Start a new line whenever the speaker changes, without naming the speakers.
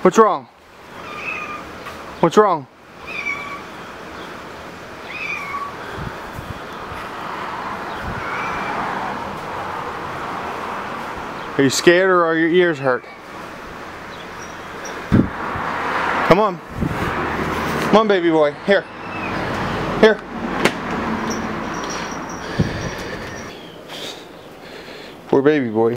What's wrong? What's wrong? Are you scared or are your ears hurt? Come on. Come on, baby boy. Here. Here. Poor baby boy.